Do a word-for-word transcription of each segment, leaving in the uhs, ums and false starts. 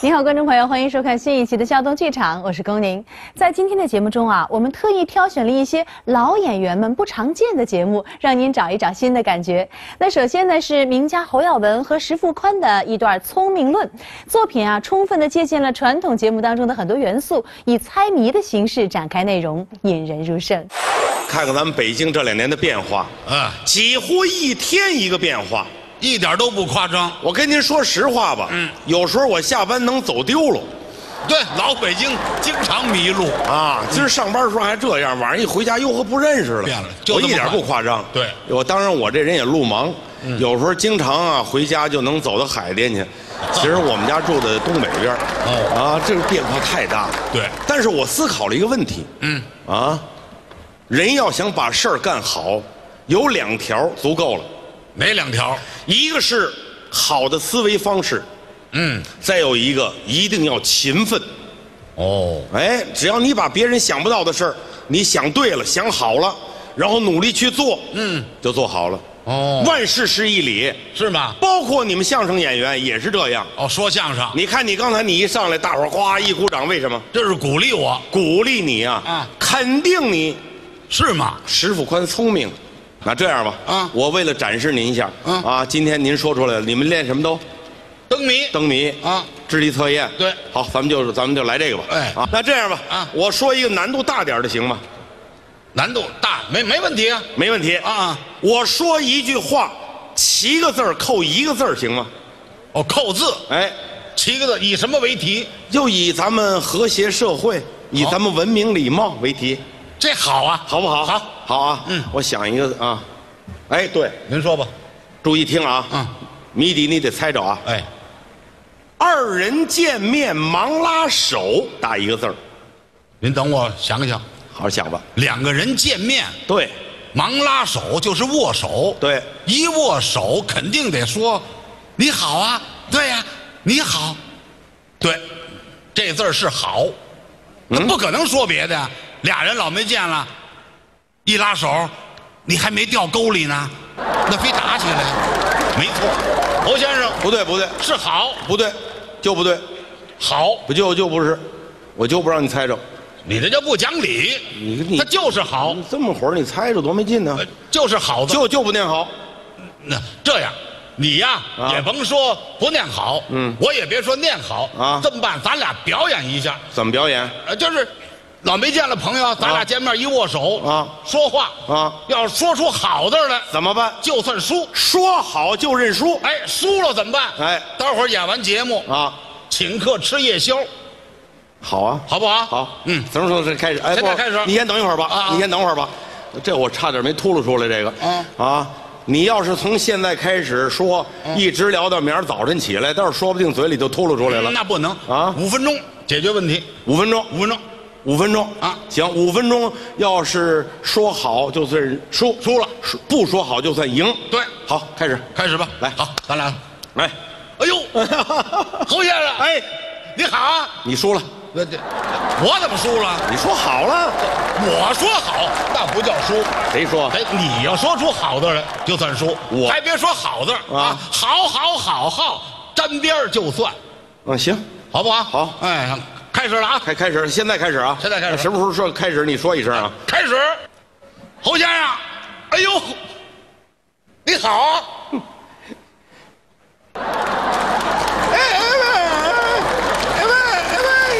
你好，观众朋友，欢迎收看新一期的孝东剧场，我是龚宁。在今天的节目中啊，我们特意挑选了一些老演员们不常见的节目，让您找一找新的感觉。那首先呢是名家侯耀文和石富宽的一段聪明论作品啊，充分的借鉴了传统节目当中的很多元素，以猜谜的形式展开内容，引人入胜。 看看咱们北京这两年的变化， 嗯， 几乎一天一个变化。 一点都不夸张。 我跟您说实话吧，嗯，有时候我下班能走丢了。 对，老北京经常迷路啊。今儿上班的时候还这样，晚上一回家又和不认识了。 变了，就我一点不夸张。 对， 我当然我这人也路盲，嗯、有时候经常啊回家就能走到海淀去。其实我们家住在东北边，哦啊，这个变化太大了。 对， 但是我思考了一个问题，嗯啊，人要想把事儿干好，有两条足够了。 哪两条？ 一个是好的思维方式，嗯，再有一个一定要勤奋。哦，哎，只要你把别人想不到的事儿，你想对了，想好了，然后努力去做，嗯，就做好了。哦，万事是一理， 是吗？ 包括你们相声演员也是这样。 哦，说相声， 你看你刚才你一上来，大伙儿哗一鼓掌，为什么？ 这是鼓励我， 鼓励你啊，啊，肯定你， 是吗？ 石富宽聪明。 那这样吧，啊，我为了展示您一下，嗯啊，今天您说出来了，你们练什么都？ 灯谜， 灯谜啊，智力测验， 对， 好，咱们就咱们就来这个吧，哎，啊，那这样吧，啊，我说一个难度大点的行吗？ 难度大，没没问题啊， 没问题啊。我说一句话，七个字儿扣一个字儿行吗？ 哦，扣字，哎，七个字，以什么为题？ 就以咱们和谐社会，以咱们文明礼貌为题。 这好啊， 好不好？ 好， 好啊。嗯，我想一个啊，哎，对， 您说吧， 注意听啊。嗯，谜底你得猜着啊。哎，二人见面忙拉手，打一个字儿。 您等我想想， 好好想吧。 两个人见面， 对， 忙拉手就是握手。对，一握手肯定得说你好啊。对呀、啊，你好。对，这字儿是好，那不可能说别的呀。 俩人老没见了，一拉手，你还没掉沟里呢，那非打起来。没错，侯先生， 不对不对， 是好， 不对，就不对， 好不就就不是，我就不让你猜着， 你这叫不讲理。 你你他就是好， 这么会儿你猜着多没劲呢。 就是好的， 就就不念好。 那这样，你呀、啊、也甭说不念好，嗯，我也别说念好啊。这么办，咱俩表演一下。 怎么表演？ 呃，就是。 老没见了朋友，咱俩见面一握手啊，说话啊，要说出好字来怎么办？ 就算输， 说好就认输。 哎，输了怎么办？哎，待会儿演完节目啊，请客吃夜宵。 好啊， 好不好？ 好，嗯，什么时候开始？哎， 现在开始。 你先等一会儿吧，啊，你先等会儿吧。这我差点没秃噜出来这个。嗯啊，你要是从现在开始说，一直聊到明儿早晨起来，倒是说不定嘴里就秃噜出来了。 那不能啊，五分钟解决问题。 五分钟， 五分钟。 五分钟啊，行，五分钟要是说好就算输，输了；不说好就算赢。对，好，开始， 开始吧。来，好，咱俩来。哎呦，侯先生，哎，你好啊！ 你输了， 那这我怎么输了？ 你说好了， 我说好，那不叫输。 谁说？ 哎，你要说出好字来就算输，我还别说好字啊，好好好好沾边就算。 嗯，行， 好不好？ 好， 哎。 开始了啊！ 开开始，现在开始啊！ 现在开始， 什么时候说开始？你说一声啊！ 开始，侯先生，哎呦，你好啊！哎哎哎哎哎！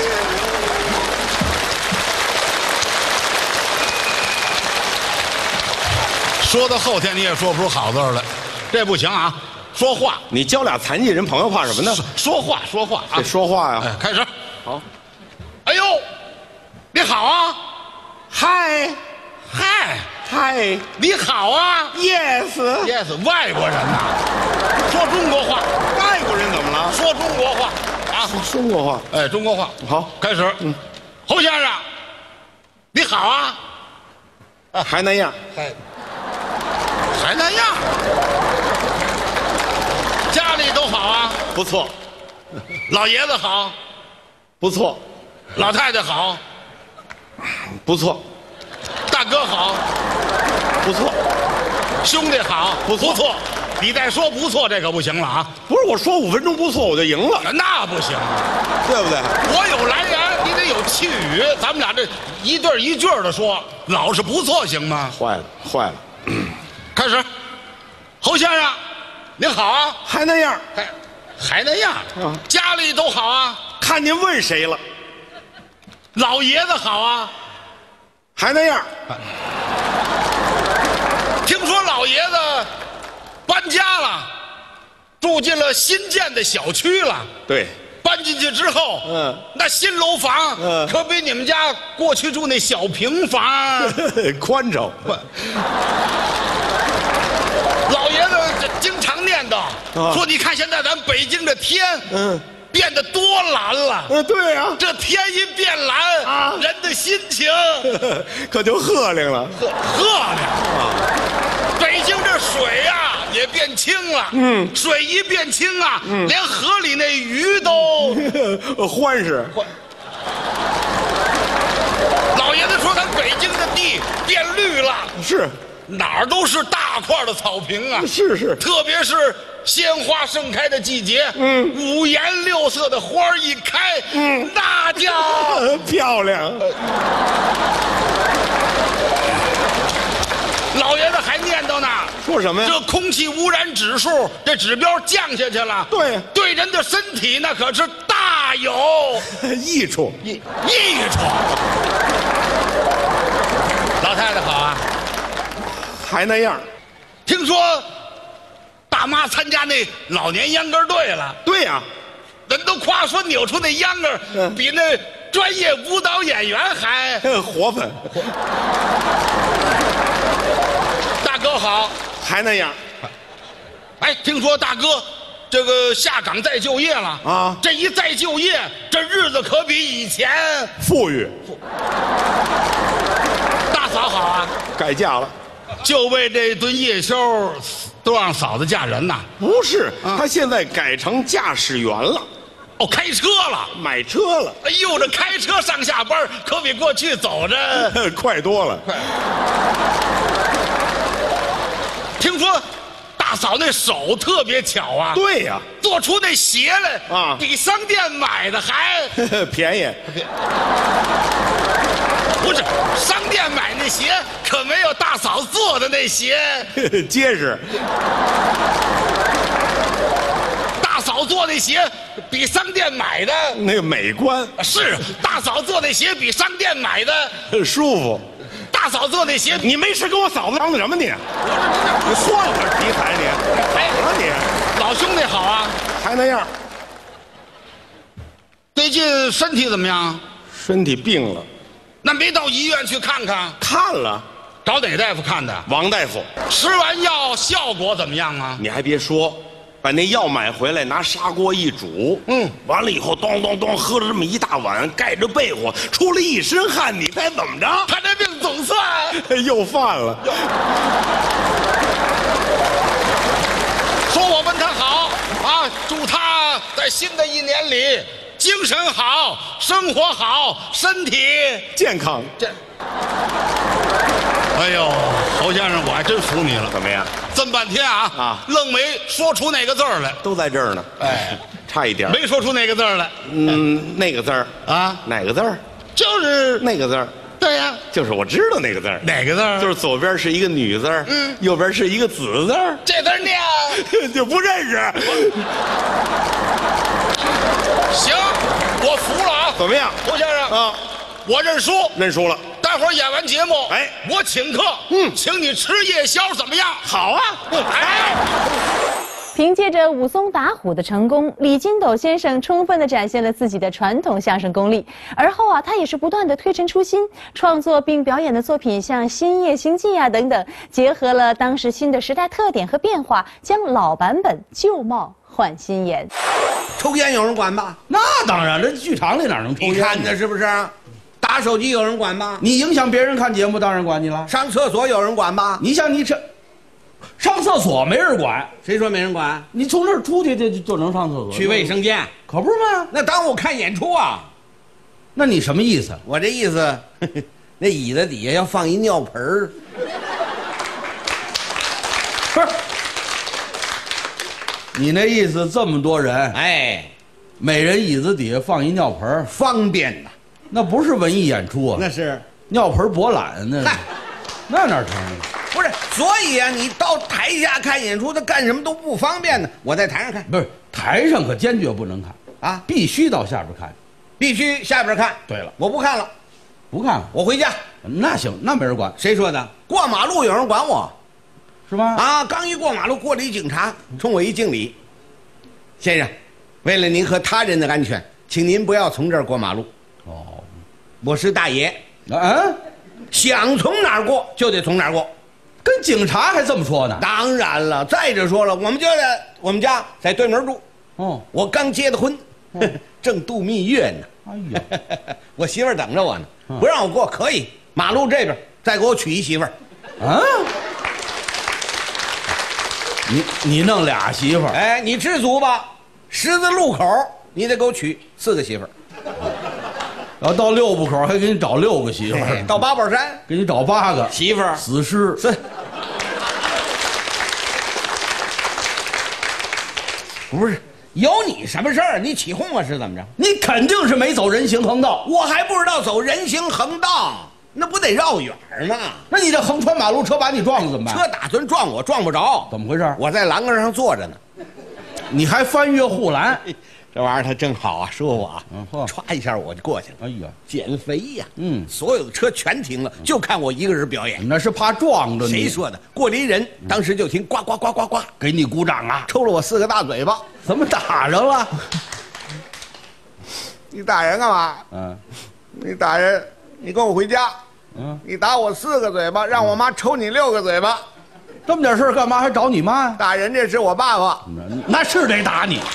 说到后天你也说不出好字来，这不行啊！说话， 你交俩残疾人朋友怕什么呢？ 说话，说话啊！ 得说话呀！ 哎，开始， 好。 哎呦，你好啊！嗨，嗨， 嗨， 你好啊 ！Yes，Yes， 外国人呐，说中国话。 外国人怎么了？ 说中国话啊！ 说中国话。 哎，中国话。 好， 开始。嗯，侯先生，你好啊！ 啊，还那样。 还还那样。家里都好啊。 不错。 老爷子好。 不错。 老太太好， 不错； 大哥好， 不错； 兄弟好， 不错； 你再说不错，这可不行了啊！ 不是我说五分钟不错我就赢了， 那不行， 对不对？ 我有来源，你得有气语，咱们俩这一对一句的说，老是不错行吗？ 坏了，坏了！ 开始，侯先生，您好啊， 还那样， 还还那样， 嗯， 家里都好啊， 看您问谁了？ 老爷子好啊， 还那样。 听说老爷子搬家了，住进了新建的小区了。 对， 搬进去之后， 嗯， 那新楼房， 嗯， 可比你们家过去住那小平房宽敞。 老爷子经常念叨， 啊， 说你看现在咱北京这天，嗯，变得多蓝了。 嗯，对呀， 这天一变蓝啊，人的心情可就鹤亮了， 鹤鹤亮啊。北京这水呀、啊、也变清了，嗯，水一变清啊，嗯，连河里那鱼都欢实。 老爷子说咱北京的地变绿了， 是。 哪儿都是大块的草坪啊！ 是是， 特别是鲜花盛开的季节，嗯，五颜六色的花儿一开，嗯，那叫漂亮。 老爷子还念叨呢， 说什么呀？ 这空气污染指数这指标降下去了， 对， 对人的身体那可是大有益处， 益益处。老太太好啊。 还那样， 听说大妈参加那老年秧歌队了。 对呀、啊， 人都夸说扭出那秧歌、嗯、比那专业舞蹈演员还活泛。 大哥好， 还那样。 哎，听说大哥这个下岗再就业了啊！这一再就业，这日子可比以前富裕。 大嫂好啊， 改嫁了。 就为这顿夜宵，都让嫂子嫁人呐？ 不是，啊、他现在改成驾驶员了。 哦，开车了， 买车了。 哎呦，这开车上下班可比过去走着快多了。 快。听说大嫂那手特别巧啊。 对呀、啊， 做出那鞋来啊，比商店买的还便宜。 不是，商店买那鞋可没有大嫂做的那鞋结实。 大嫂做那鞋比商店买的那个美观。 是，大嫂做那鞋比商店买的舒服。 大嫂做那鞋， 你没事跟我嫂子嚷的什么你？你换个题材你？ 哎，你老兄弟好啊， 还那样。 最近身体怎么样？ 身体病了。 那没到医院去看看？ 看了。 找哪大夫看的？ 王大夫。 吃完药效果怎么样啊？ 你还别说，把那药买回来，拿砂锅一煮，嗯，完了以后，咚咚咚，喝了这么一大碗，盖着被窝，出了一身汗，你猜怎么着？ 他这病总算又犯了。 说我问他好啊，祝他在新的一年里精神好，生活好，身体健康。 这，哎呦，侯先生，我还真服你了。 怎么样？ 这么半天啊啊，愣没说出那个字儿来。 都在这儿呢。哎，差一点没说出那个字儿来。 嗯，那个字儿啊，哪个字儿？ 就是那个字儿。 对呀、啊， 就是我知道那个字儿。 哪个字儿？ 就是左边是一个女字儿，嗯，右边是一个子字儿。 这字念就不认识。 行，我服了啊！ 怎么样， 侯先生啊？我认输， 认输了。 待会儿演完节目，哎，我请客，嗯，请你吃夜宵，怎么样？ 好啊！哎。 凭借着武松打虎的成功，李金斗先生充分地展现了自己的传统相声功力。而后啊，他也是不断地推陈出新，创作并表演的作品像《新夜星际》啊等等，结合了当时新的时代特点和变化，将老版本旧貌换新颜。 抽烟有人管吧？ 那当然，这剧场里哪能抽烟？ 你看着是不是？打手机有人管吧？ 你影响别人看节目，当然管你了。 上厕所有人管吧？ 你像你这。上厕所没人管， 谁说没人管？ 你从这儿出去就就能上厕所， 去卫生间， 可不是吗？ 那耽误看演出啊！ 那你什么意思？ 我这意思，呵呵那椅子底下要放一尿盆儿。 不是， 你那意思这么多人， 哎， 每人椅子底下放一尿盆， 方便呐。 那不是文艺演出啊， 那是尿盆博览那， 嗨， 那哪成？ 不是，所以啊，你到台下看演出，他干什么都不方便呢。我在台上看， 不是台上可坚决不能看啊， 必须到下边看。 必须下边看。 对了， 我不看了， 不看了， 我回家。 那行，那没人管。 谁说的？过马路有人管我是吗？ 啊！刚一过马路，过来一警察，冲我一敬礼：“先生，为了您和他人的安全，请您不要从这儿过马路。” 哦， 我是大爷， 啊， 想从哪儿过就得从哪儿过。 跟警察还这么说呢？ 当然了，再者说了，我们就在我们家在对门住。 哦， 我刚结的婚， 哦、 正度蜜月呢。 哎呀， 我媳妇儿等着我呢，不让我过可以，马路这边再给我娶一媳妇儿。 啊？你你弄俩媳妇儿？ 哎，你知足吧？十字路口你得给我娶四个媳妇儿。 然后到六步口还给你找六个媳妇儿， 到八宝山给你找八个媳妇儿， 死尸是。不是有你什么事儿？你起哄啊是怎么着？ 你肯定是没走人行横道， 我还不知道走人行横道，那不得绕远吗？ 那你这横穿马路，车把你撞了怎么办？ 车打算撞我，撞不着。 怎么回事？ 我在栏杆上坐着呢， 你还翻越护栏。 这玩意儿它正好啊，舒服啊， 嗯嚯， 歘一下我就过去了。 哎呀， 减肥呀， 嗯， 所有的车全停了，就看我一个人表演。 那是怕撞着你。 谁说的？过来一人，当时就听呱呱呱呱呱， 给你鼓掌啊？ 抽了我四个大嘴巴。 怎么打着了？ 你打人干嘛？ 嗯， 你打人，你跟我回家。 嗯， 你打我四个嘴巴，让我妈抽你六个嘴巴。 这么点事儿干嘛还找你妈呀？ 打人这是我爸爸， 那是得打你。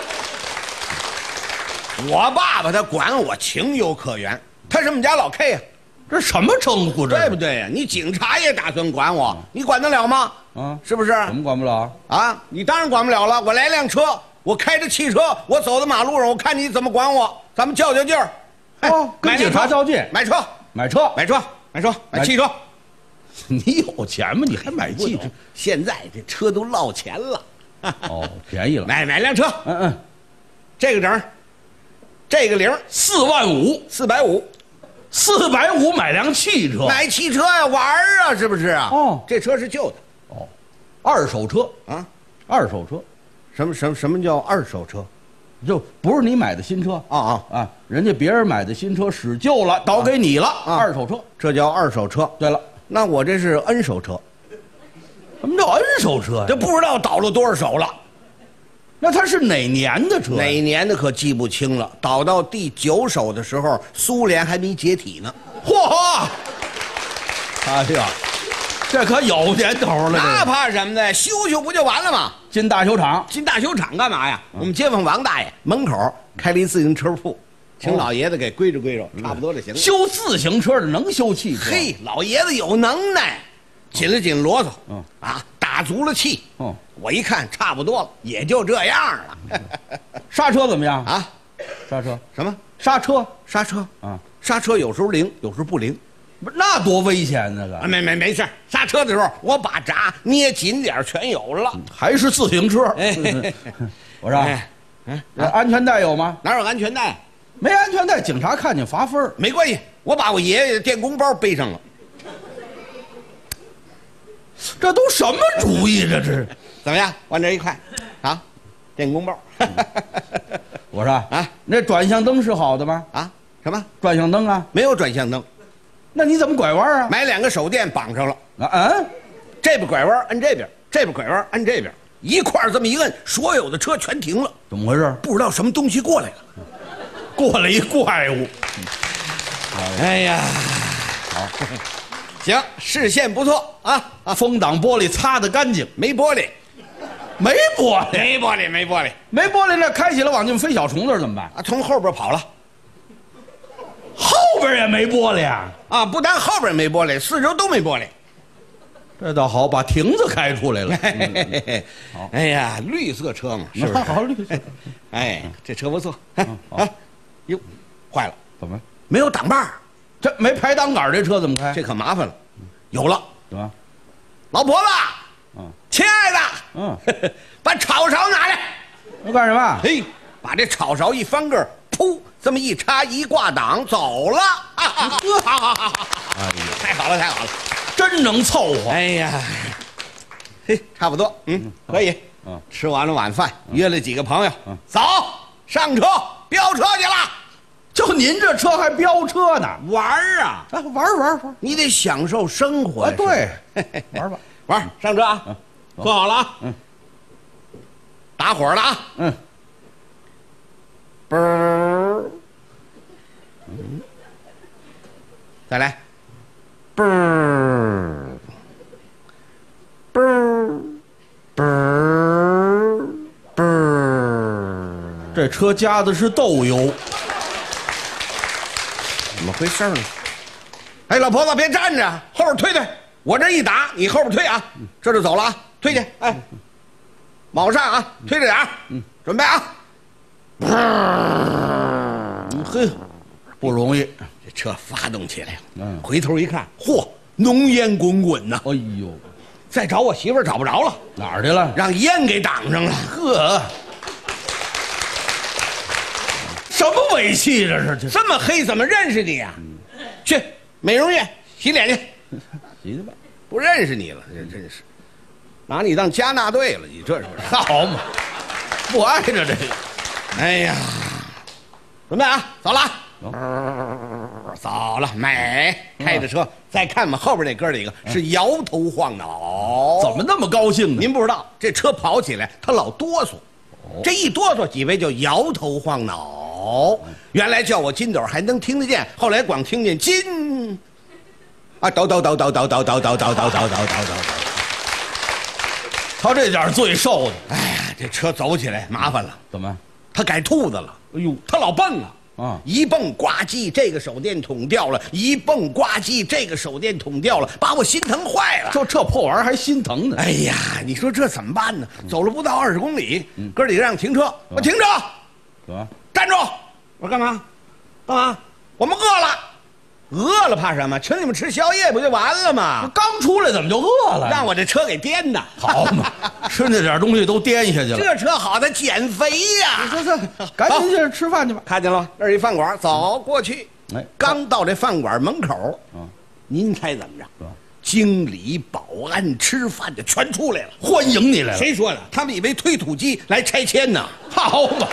我爸爸他管我情有可原，他是我们家老 K 啊， 这什么称呼这？ 对不对呀？你警察也打算管我，你管得了吗？ 啊， 是不是？ 怎么管不了啊？你当然管不了了。我来辆车，我开着汽车，我走到马路上，我看你怎么管我，咱们较较劲儿。 哦，跟警察较劲， 买车， 买车， 买车，买车，买汽车。 你有钱吗？你还买汽车？ 现在这车都落钱了。 哦，便宜了。 买买辆车， 嗯嗯， 这个整。这个零四万五， 四百五， 四百五买辆汽车， 买汽车呀，玩儿啊，是不是啊？ 哦， 这车是旧的， 哦，二手车啊， 二手车， 什么什么什么叫二手车？ 就不是你买的新车啊啊啊，人家别人买的新车使旧了，倒给你了，啊、二手车， 这叫二手车。 对了， 那我这是 N 手车， 什么叫 N 手车呀？ 这不知道倒了多少手了。 那它是哪年的车？ 哪年的可记不清了。倒到第九手的时候，苏联还没解体呢。 嚯！哎呀，这可有年头了。 那怕什么的？修修不就完了吗？ 进大修厂， 进大修厂干嘛呀？嗯、我们街坊王大爷门口开了一自行车铺，请老爷子给归置归置，差不多就行了。 修自行车的能修汽车？ 嘿，老爷子有能耐，紧了紧啰嗦，嗯啊，打足了气，嗯。我一看差不多了，也就这样了。 刹车怎么样啊？ 刹车什么？ 刹车？ 刹车啊？ 刹车有时候灵，有时候不灵， 不是那多危险那个？ 啊，没没没事，刹车的时候我把闸捏紧点全有了。 还是自行车？ 哎， 我说，哎，哎，安全带有吗？ 哪有安全带？ 没安全带，警察看见罚分。 没关系，我把我爷爷的电工包背上了。 这都什么主意？这是怎么样？往这一块，啊，电工包。 我说啊，那转向灯是好的吗？ 啊，什么转向灯啊？ 没有转向灯。 那你怎么拐弯啊？ 买两个手电绑上了。 啊嗯， 这边拐弯按这边，这边拐弯按这边，一块儿这么一摁，所有的车全停了。 怎么回事？ 不知道什么东西过来了， 过来一怪物。 哎呀，好。行，视线不错啊啊！ 风挡玻璃擦得干净， 没玻璃， 没玻璃， 没玻璃，没玻璃， 没玻璃，那开起来往进飞小虫子怎么办？ 啊，从后边跑了， 后边也没玻璃啊！ 啊，不但后边没玻璃，四周都没玻璃。 这倒好，把亭子开出来了。 好，哎呀，绿色车嘛，是不是？ 好绿色。 哎，这车不错。啊，哟，坏了， 怎么没有挡把？ 这没排挡杆，这车怎么开？ 这可麻烦了。有了， 怎么？ 老婆子， 嗯， 亲爱的， 嗯， 把炒勺拿来。 我干什么？ 嘿，把这炒勺一翻个，噗，这么一插一挂档，走了。啊啊啊！好好好好，哎呀，太好了太好了， 真能凑合。 哎呀，嘿，差不多，嗯，可以。嗯，吃完了晚饭，约了几个朋友，走，上车飙车去了。 就您这车还飙车呢？ 玩儿啊， 啊，玩玩玩， 你得享受生活。 啊，对，玩吧， 玩，上车啊，坐好了啊，嗯，打火了啊， 嗯， 嘣儿，嗯，再来，嘣儿，嘣儿，嘣儿，嘣儿， 这车加的是豆油。 怎么回事呢？哎，老婆子别站着，后边推推，我这一打，你后边推啊，这就走了啊，推去，哎，卯上啊，推着点儿，嗯，准备啊， 嘿，不容易， 这车发动起来了，嗯，回头一看，嚯，浓烟滚滚呐， 哎呦， 再找我媳妇儿找不着了， 哪儿去了？ 让烟给挡上了， 呵。什么尾气这是？ 这么黑怎么认识你呀、啊？去美容院洗脸去， 洗去吧。 不认识你了，这真是拿你当加纳队了，你这是不是？ 好嘛，不挨着这个。 哎呀，准备啊，走了，走了，美，开着车，再看吧，后边那哥几个是摇头晃脑， 怎么那么高兴呢？ 您不知道，这车跑起来他老哆嗦，这一哆嗦，几位就摇头晃脑。哦，原来叫我金斗还能听得见，后来光听见金，啊，叨叨叨叨叨叨叨叨叨叨叨叨叨叨。 他这点最受的， 哎呀，这车走起来麻烦了。 怎么？ 他改兔子了。 哎呦， 他老蹦啊！ 啊， 一蹦呱唧，这个手电筒掉了；一蹦呱唧，这个手电筒掉了，把我心疼坏了。 就这破玩意儿还心疼呢？ 哎呀，你说这怎么办呢？走了不到二十公里，哥几个让停车，我停车。 怎么？ 站住！我说干嘛？干嘛？我们饿了，饿了怕什么？请你们吃宵夜不就完了吗？ 刚出来怎么就饿了？ 让我这车给颠的。 好嘛，吃那点东西都颠下去了。 这车好，它减肥呀！ 这这，赶紧去吃饭去吧。 看见了，那儿一饭馆，走过去。哎，刚到这饭馆门口，嗯，您猜怎么着？经理、保安、吃饭的全出来了， 欢迎你来了。 谁说的？他们以为推土机来拆迁呢。 好嘛。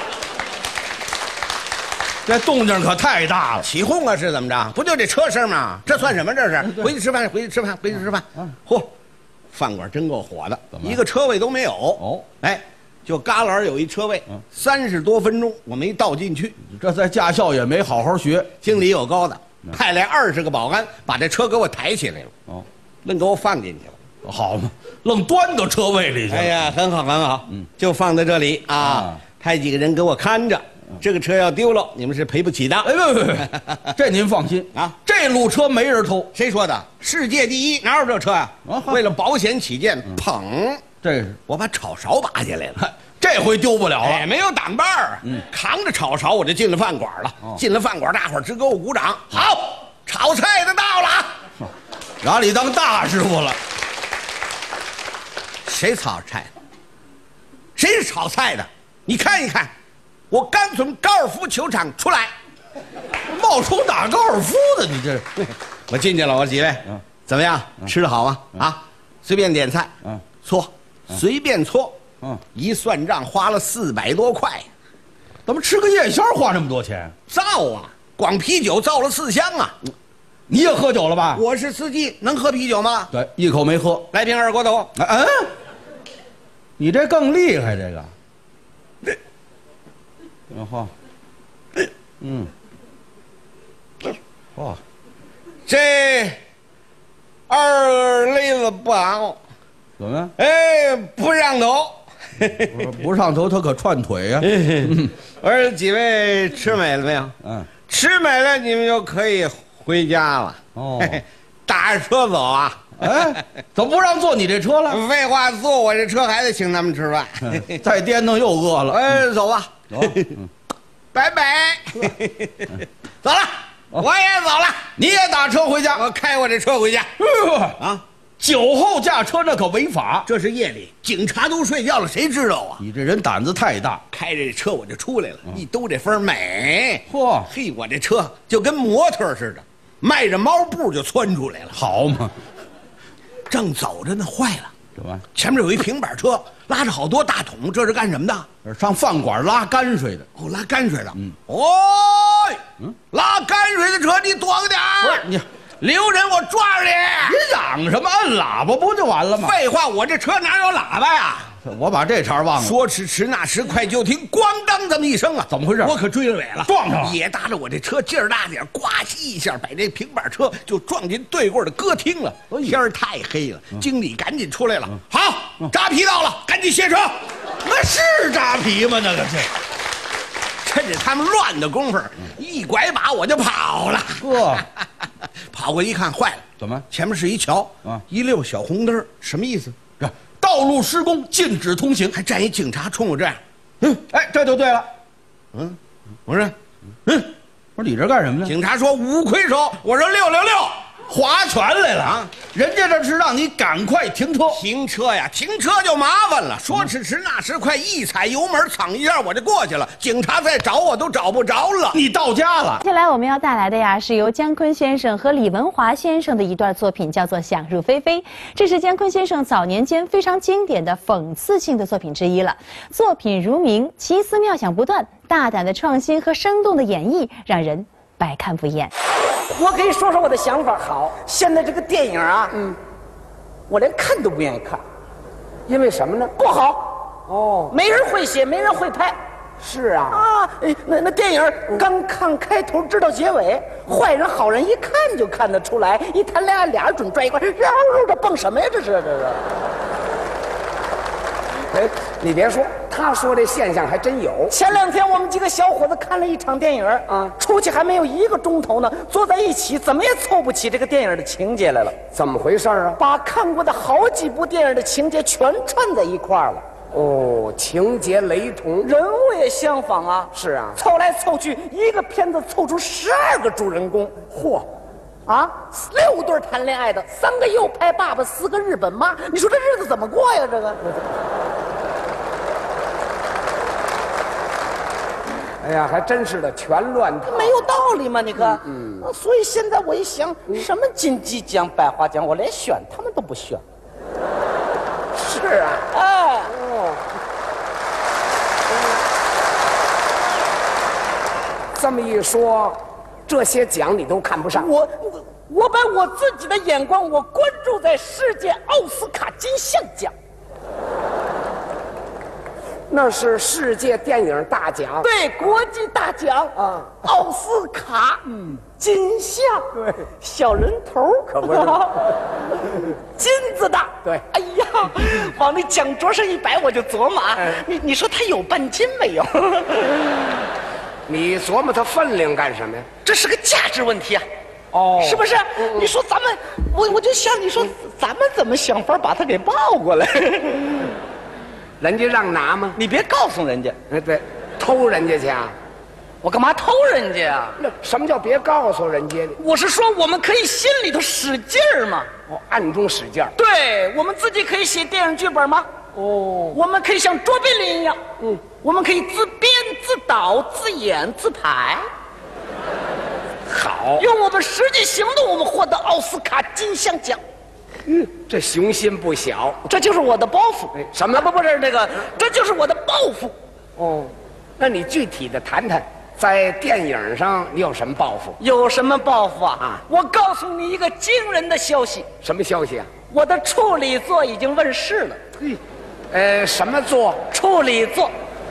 这动静可太大了， 起哄啊是怎么着？不就这车声吗？这算什么？这是回去吃饭，回去吃饭，回去吃饭。嚯，饭馆真够火的，一个车位都没有。哦，哎，就旮旯有一车位，三十多分钟我没倒进去。 这在驾校也没好好学。 经理有高的，派来二十个保安把这车给我抬起来了。哦，愣给我放进去了。 好嘛，愣端到车位里去了。 哎呀，很好很好，嗯，就放在这里啊，派几个人给我看着。这个车要丢了，你们是赔不起的。 哎，不不不，这您放心啊，这路车没人偷。 谁说的？世界第一，哪有这车呀？啊，为了保险起见，捧。 这是我把炒勺拔下来了， 这回丢不了了。 哎，没有挡把儿，嗯，扛着炒勺我就进了饭馆了。进了饭馆，大伙儿直给我鼓掌。好，炒菜的到了啊， 拿你当大师傅了。 谁炒菜的？谁是炒菜的？你看一看。我刚从高尔夫球场出来， 冒充打高尔夫的，你这， 我进去了。我说几位，嗯，怎么样？吃的好吗？啊，随便点菜，嗯，搓，随便搓，嗯，一算账花了四百多块， 怎么吃个夜宵花这么多钱？ 造啊！光啤酒造了四箱啊！ 你也喝酒了吧？ 我是司机，能喝啤酒吗？ 对，一口没喝。 来瓶二锅头。 嗯，你这更厉害，这个。然后，嗯，哇， 这二雷子不好， 怎么样？ 哎，不上头， 不上头，他可串腿呀、啊。 我说几位吃美了没有？嗯，吃美了，你们就可以回家了。哦，打着车走啊？ 哎，怎么不让坐你这车了？ 废话，坐我这车还得请他们吃饭。 再颠腾又饿了。 哎，走吧。走，拜拜，走了，我也走了。 你也打车回家？ 我开我这车回家。啊， 酒后驾车那可违法。 这是夜里，警察都睡觉了，谁知道啊？ 你这人胆子太大， 开着这车我就出来了，嗯、一兜这风美， 嚯， 嘿，我这车就跟模特似的，迈着猫步就窜出来了， 好嘛。 正走着呢，坏了， 怎么？ 前面有一平板车，拉着好多大桶，这是干什么的？ 上饭馆拉泔水的。 哦，拉泔水的。 嗯， 哦，嗯，拉泔水的车，你躲着点儿。 不是你。 留人，我抓着你！ 你嚷什么？按喇叭不就完了吗？ 废话，我这车哪有喇叭呀？ 我把这茬忘了。 说时迟，那时快，就听咣当这么一声啊！ 怎么回事？ 我可追了尾了， 撞上了， 也搭着我这车劲儿大点，呱唧一下，把这平板车就撞进对过的歌厅了。 哎、 天儿太黑了，嗯、经理赶紧出来了。嗯、好，嗯、扎皮到了，赶紧卸车。 那是扎皮吗？那个这。 趁着他们乱的功夫，一拐把我就跑了。 呵， 跑过一看，坏了， 怎么？ 前面是一桥啊， 一溜小红灯，什么意思？ 这道路施工，禁止通行， 还站一警察冲我这样。 嗯，哎，这就对了。 嗯，我说，嗯， 我说你这干什么呢？ 警察说五魁首，我说六六六。 划拳来了啊！人家这是让你赶快停车， 停车呀，停车就麻烦了。说时迟，那时快，一踩油门，噌一下我就过去了。警察再找我都找不着了。 你到家了。 接下来我们要带来的呀，是由姜昆先生和李文华先生的一段作品，叫做《想入非非》。这是姜昆先生早年间非常经典的讽刺性的作品之一了。作品如名，奇思妙想不断，大胆的创新和生动的演绎，让人百看不厌。 我可以说说我的想法。好，现在这个电影啊，嗯，我连看都不愿意看， 因为什么呢？ 不好。 哦， 没人会写，没人会拍。 是啊。 啊，那那电影刚看开头，知道结尾，坏人好人一看就看得出来。一谈恋爱，俩人准拽一块，绕绕着蹦什么呀？这是这是。 哎，你别说，他说这现象还真有。 前两天我们几个小伙子看了一场电影啊，出去还没有一个钟头呢，坐在一起怎么也凑不起这个电影的情节来了。 怎么回事啊？ 把看过的好几部电影的情节全串在一块儿了。 哦，情节雷同， 人物也相仿啊。 是啊， 凑来凑去，一个片子凑出十二个主人公。嚯！啊，六对谈恋爱的，三个右派爸爸，四个日本妈，你说这日子怎么过呀？这个。 哎呀，还真是的，全乱套， 没有道理嘛？你看，嗯，嗯所以现在我一想，嗯、什么金鸡奖、百花奖，我连选他们都不选。 是啊， 哎， 哦，这么一说，这些奖你都看不上。 我我我把我自己的眼光，我关注在世界奥斯卡金像奖。 那是世界电影大奖， 对，国际大奖啊， 奥斯卡，嗯，金像， 对， 小人头可不是， 金子的， 对， 哎呀，往那奖桌上一摆，我就琢磨，哎、你你说他有半斤没有？ 你琢磨他分量干什么呀？ 这是个价值问题啊， 哦， 是不是？嗯、你说咱们，我我就想，你说、嗯、咱们怎么想法把他给抱过来？ 人家让拿吗？ 你别告诉人家。 哎，对，偷人家去啊！ 我干嘛偷人家啊？ 那什么叫别告诉人家呢？ 我是说，我们可以心里头使劲儿嘛。 哦，暗中使劲儿。 对，我们自己可以写电影剧本吗？ 哦， 我们可以像卓别林一样， 嗯， 我们可以自编自导自演自拍。 好， 用我们实际行动，我们获得奥斯卡金像奖。 嗯，这雄心不小， 这就是我的抱负。 哎，什么？ 啊、不不是那个，这就是我的抱负。 哦，那你具体的谈谈，在电影上你有什么抱负？ 有什么抱负啊？ 啊， 我告诉你一个惊人的消息。 什么消息啊？ 我的处女作已经问世了。 嘿，呃，什么作？ 处女作。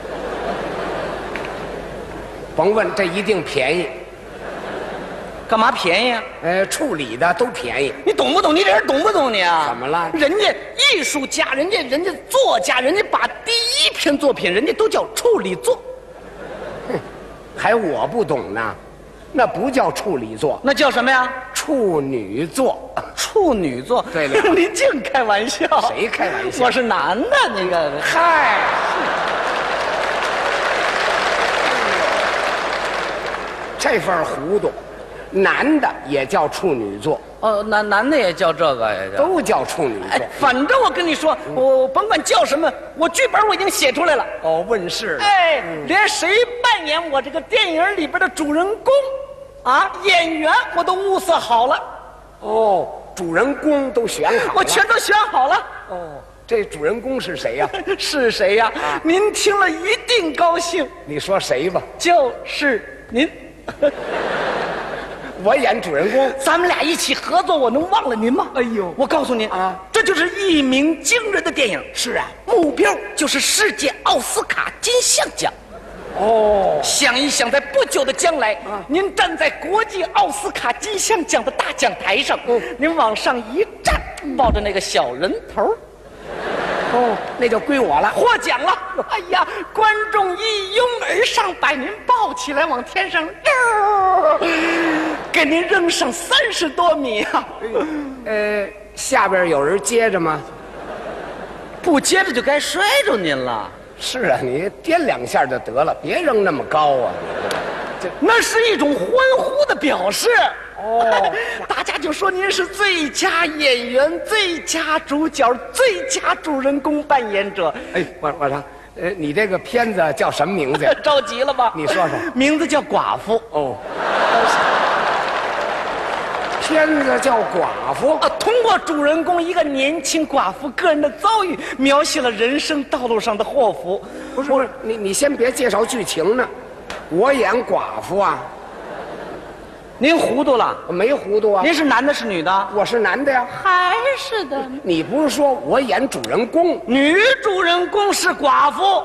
甭问，这一定便宜。 干嘛便宜啊？ 呃，处理的都便宜。 你懂不懂？你这人懂不懂你啊？ 怎么了？ 人家艺术家，人家人家作家，人家把第一篇作品，人家都叫处理作。 哼，还我不懂呢，那不叫处理作， 那叫什么呀？ 处女作。 处女作。 对了， 你净开玩笑。 谁开玩笑？ 我是男的，你看。 嗨。这份糊涂。男的也叫处女座， 哦，男男的也叫这个呀？ 都叫处女座。 哎，反正我跟你说，我甭管叫什么，我剧本我已经写出来了。 哦，问世了。 哎，连谁扮演我这个电影里边的主人公，啊，演员我都物色好了。 哦，主人公都选好了， 我全都选好了。 哦，这主人公是谁呀？ 是谁呀？ 啊您听了一定高兴。 你说谁吧？ 就是您。 我演主人公， 咱们俩一起合作，我能忘了您吗？哎呦，我告诉您啊， 这就是一鸣惊人的电影。 是啊， 目标就是世界奥斯卡金像奖。 哦， 想一想，在不久的将来，啊、您站在国际奥斯卡金像奖的大讲台上，嗯，您往上一站，抱着那个小人头， 哦，那就归我了， 获奖了。哎呀，观众一拥而上，把您抱起来往天上扔，给您扔上三十多米啊！ 呃，下边有人接着吗？ 不接着就该摔着您了。 是啊，你颠两下就得了，别扔那么高啊！ 这那是一种欢呼的表示。哦，大家就说您是最佳演员、最佳主角、最佳主人公扮演者。 哎，我我说，呃，你这个片子叫什么名字呀？ 着急了吧？ 你说说， 名字叫《寡妇》。 哦，片子叫《寡妇》 啊，通过主人公一个年轻寡妇个人的遭遇，描写了人生道路上的祸福。 不是不是，你你先别介绍剧情呢，我演寡妇啊。 您糊涂了？ 我没糊涂啊。 您是男的，是女的？ 我是男的呀。 还是的。 你不是说我演主人公？ 女主人公是寡妇。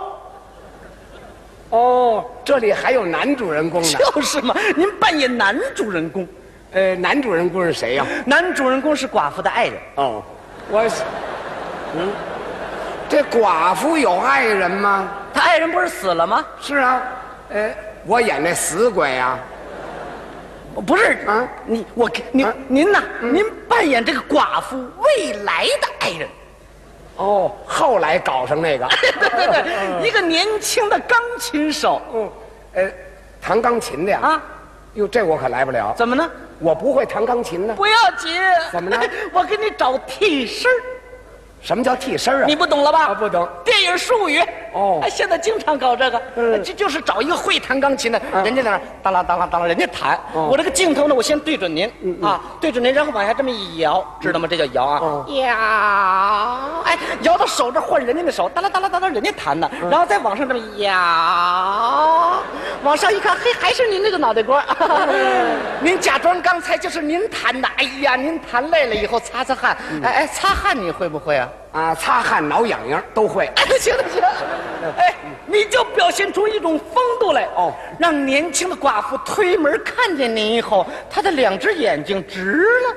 哦，这里还有男主人公呢。 就是嘛，您扮演男主人公。 呃，男主人公是谁呀？ 男主人公是寡妇的爱人。 哦，我，嗯，这寡妇有爱人吗？ 他爱人不是死了吗？ 是啊，呃，我演那死鬼呀。 不是啊， 你我您、啊、您呐、嗯，您扮演这个寡妇未来的爱人。 哦，后来搞上那个。 对对对，嗯、一个年轻的钢琴手。 嗯，呃，弹钢琴的呀。啊，哟，这我可来不了。 怎么呢？ 我不会弹钢琴呢。 不要紧。 怎么呢？ 我给你找替身。 什么叫替身啊？ 你不懂了吧？ 啊，不懂。 电影术语哦， 现在经常搞这个，嗯，就就是找一个会弹钢琴的，嗯、人家在那当啷当啷当啷，人家弹。哦、我这个镜头呢，我先对准您、嗯嗯、啊，对准您，然后往下这么一摇，知道吗？这叫摇啊，哦、摇，哎，摇到手这换人家的手，当啷当啷当啷，人家弹的，嗯、然后再往上这么摇，往上一看，嘿，还是您这个脑袋瓜。嗯、您假装刚才就是您弹的，哎呀，您弹累了以后擦擦汗，嗯、哎哎，擦汗你会不会啊？ 啊，擦汗、挠痒痒都会。 哎，行了行了，哎，你就表现出一种风度来哦，让年轻的寡妇推门看见您以后，她的两只眼睛直了，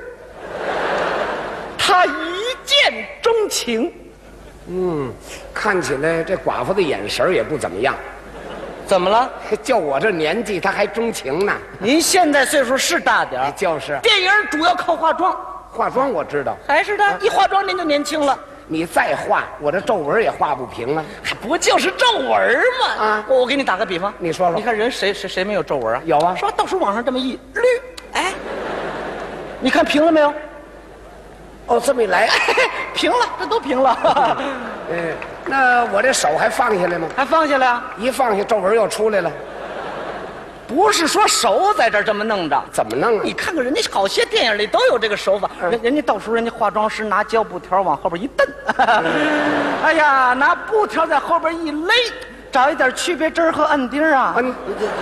她一见钟情。 嗯，看起来这寡妇的眼神也不怎么样。 怎么了？ 就我这年纪，她还钟情呢。 您现在岁数是大点儿， 就是。 电影主要靠化妆。 化妆我知道， 还是的，啊、一化妆您就年轻了。 你再画，我这皱纹也画不平啊！ 还不就是皱纹吗？啊，我给你打个比方， 你说说， 你看人谁谁谁没有皱纹啊？ 有啊， 说到时候往上这么一捋，哎，你看平了没有？ 哦，这么一来， 平了，这都平了。 嗯，那我这手还放下来吗？ 还放下来啊！ 一放下，皱纹又出来了。 不是说手在这儿这么弄着， 怎么弄啊？ 你看看人家好些电影里都有这个手法，嗯、人人家到时候人家化妆师拿胶布条往后边一蹬，嗯、哎呀，拿布条在后边一勒，找一点区别针和摁钉啊，嗯、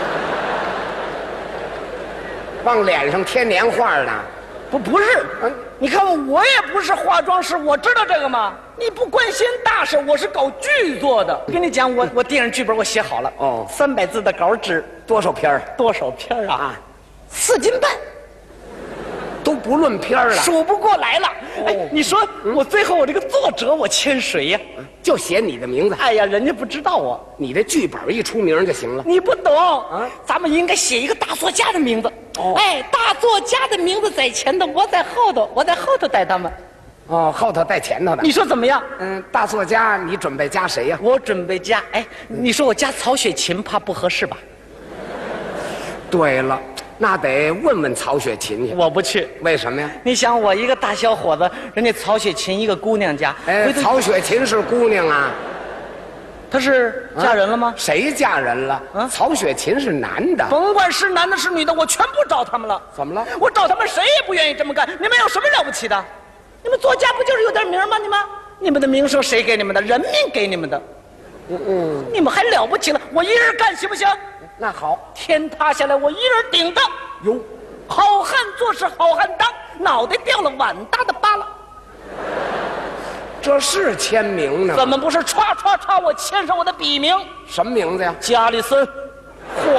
往脸上贴年画呢。 不不是，嗯，你看我也不是化妆师，我知道这个吗？你不关心大事，我是搞剧作的。跟你讲，我我电影剧本我写好了，哦，三百字的稿纸， 多少篇多少篇啊？啊，四斤半， 都不论篇了， 数不过来了。哦、哎，你说、嗯、我最后我这个作者我签谁呀、 啊？就写你的名字。 哎呀，人家不知道我， 你这剧本一出名就行了。 你不懂啊，咱们应该写一个大作家的名字。哦，哎，大作家的名字在前头，我在后头，我在后头带他们。 哦，后头带前头的。 你说怎么样？ 嗯，大作家，你准备加谁呀？ 我准备加，哎，你说我加曹雪芹，怕不合适吧？ 对了， 那得问问曹雪芹去。 我不去， 为什么呀？ 你想我一个大小伙子，人家曹雪芹一个姑娘家， 哎，曹雪芹是姑娘啊。 她是嫁人了吗？ 谁嫁人了？啊，曹雪芹是男的。 甭管是男的是女的，我全部找他们了。 怎么了？ 我找他们，谁也不愿意这么干。你们有什么了不起的？你们作家不就是有点名吗？你们，你们的名声谁给你们的？人民给你们的。嗯嗯，你们还了不起了？我一人干行不行？ 那好， 天塌下来我一人顶着。 哟， 好汉做事好汉当，脑袋掉了碗大的疤了。 这是签名呢？ 怎么不是歘歘歘？我签上我的笔名。 什么名字呀？ 加里森。 嚯！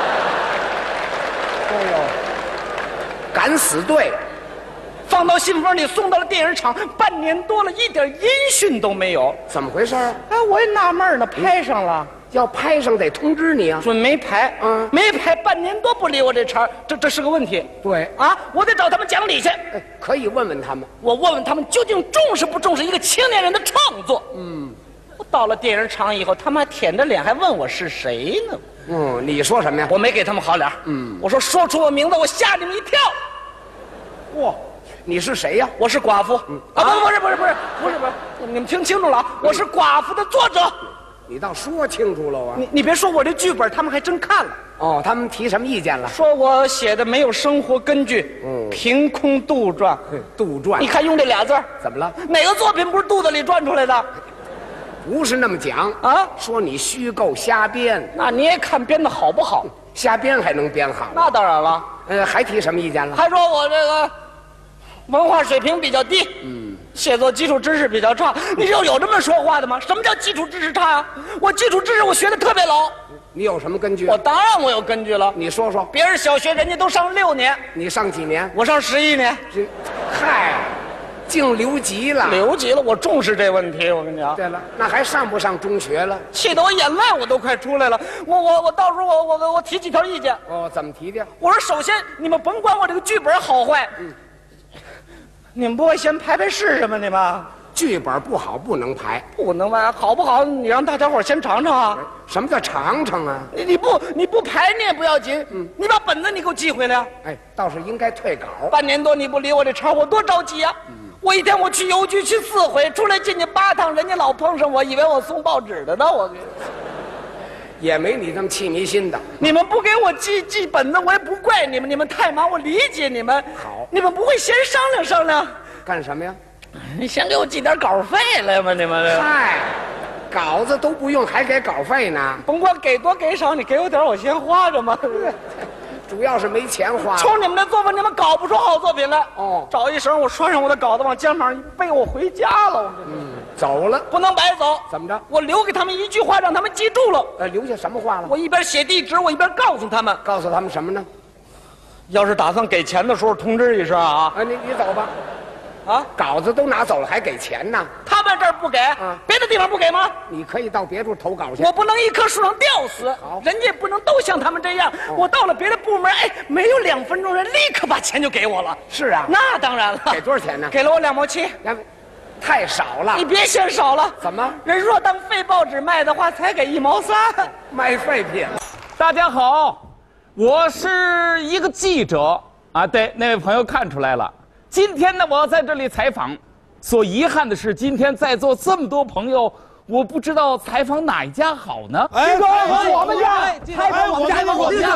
哎呦，敢死队！ 放到信封里，送到了电影厂，半年多了，一点音讯都没有。 怎么回事？ 哎，我也纳闷呢，拍上了。 要拍上得通知你啊！ 准没拍，嗯，没拍，半年多不理我这茬，这这是个问题。 对啊，我得找他们讲理去。 哎，可以问问他们， 我问问他们究竟重视不重视一个青年人的创作。嗯，我到了电影厂以后，他们还舔着脸还问我是谁呢。 嗯，你说什么呀？ 我没给他们好脸。嗯，我说说出我名字，我吓你们一跳。 哇，你是谁呀？ 我是寡妇。嗯啊，不不是不是不是不是不是，你们听清楚了啊！我是寡妇的作者。 你倒说清楚了啊！ 你你别说我这剧本，他们还真看了。 哦，他们提什么意见了？ 说我写的没有生活根据，嗯，凭空杜撰。 杜撰？ 你看用这俩字儿， 怎么了？ 哪个作品不是肚子里转出来的？ 不是那么讲啊！说你虚构瞎编， 那你也看编的好不好？ 瞎编还能编好？ 那当然了。 呃，还提什么意见了？ 还说我这个文化水平比较低。嗯。写作基础知识比较差，你就有这么说话的吗？什么叫基础知识差啊？我基础知识我学的特别牢。 你有什么根据？ 我当然我有根据了。 你说说。 别人小学人家都上六年， 你上几年？ 我上十一年。 这，嗨，净留级了。 留级了，我重视这问题。我跟你讲。 对了，那还上不上中学了？ 气得我眼泪我都快出来了。我我我到时候我我我提几条意见。 哦，怎么提的？ 我说首先你们甭管我这个剧本好坏。嗯。你们不会先排排试试吗？你们剧本不好不能排， 不能排，好不好？你让大家伙先尝尝啊！ 什么叫尝尝啊？ 你你不你不排你也不要紧，嗯，你把本子你给我寄回来。 哎，倒是应该退稿。 半年多你不理我这茬，我多着急啊！嗯，我一天我去邮局去四回，出来进去八趟，人家老碰上我，以为我送报纸的呢。我也没你这么气迷心的。 你们不给我寄寄本子，我也不怪你们，你们太忙，我理解你们。 好， 你们不会先商量商量？ 干什么呀？ 你先给我寄点稿费来吧，你们。 嗨，稿子都不用，还给稿费呢？ 甭管给多给少，你给我点，我先花着嘛。 主要是没钱花。 冲你们这作风，你们搞不出好作品来。哦，找一声，我拴上我的稿子，往肩膀一背，我回家了。我嗯，走了， 不能白走。 怎么着？ 我留给他们一句话，让他们记住了。 呃，留下什么话了？ 我一边写地址，我一边告诉他们。 告诉他们什么呢？ 要是打算给钱的时候，通知一声啊。 啊，你你走吧。啊，稿子都拿走了，还给钱呢？ 他们这儿不给，啊，别的地方不给吗？ 你可以到别处投稿去。 我不能一棵树上吊死， 好， 人家不能都像他们这样。哦，我到了别的部门，哎，没有两分钟，人立刻把钱就给我了。 是啊， 那当然了。 给多少钱呢？ 给了我两毛七。 两，太少了。 你别嫌少了。 怎么？ 人若当废报纸卖的话，才给一毛三， 卖废品。 大家好，我是一个记者啊。对，那位朋友看出来了。今天呢，我要在这里采访。所遗憾的是，今天在座这么多朋友，我不知道采访哪一家好呢？ 哎，我们家，采访我们家，我们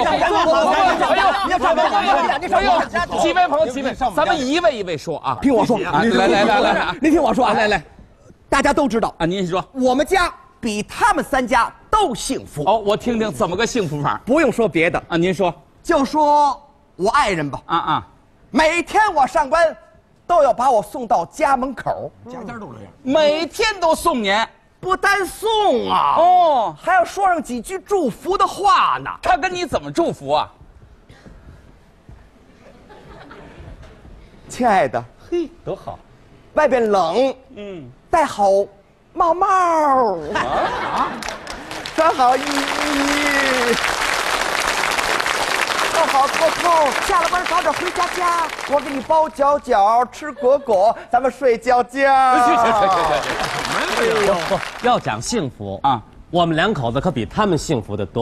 家，哎呦，几位朋友，几位，咱们一位一位说啊。 听我说， 来来来来， 您听我说啊，来来，大家都知道啊，您说， 我们家比他们三家都幸福。 哦，我听听怎么个幸福法？ 不用说别的啊，您说， 就说我爱人吧。 啊啊， 每天我上班。都要把我送到家门口， 家家都这样，每天都送您， 不单送啊， 哦， 还要说上几句祝福的话呢。 他跟你怎么祝福啊？ 亲爱的， 嘿，多好， 外边冷，嗯，戴好帽帽啊，穿好衣衣。穿好脱扣，下了班早点回家家，我给你包饺饺，吃果果，咱们睡觉觉。 行行行行行，哎呦，要讲幸福啊，我们两口子可比他们幸福的多。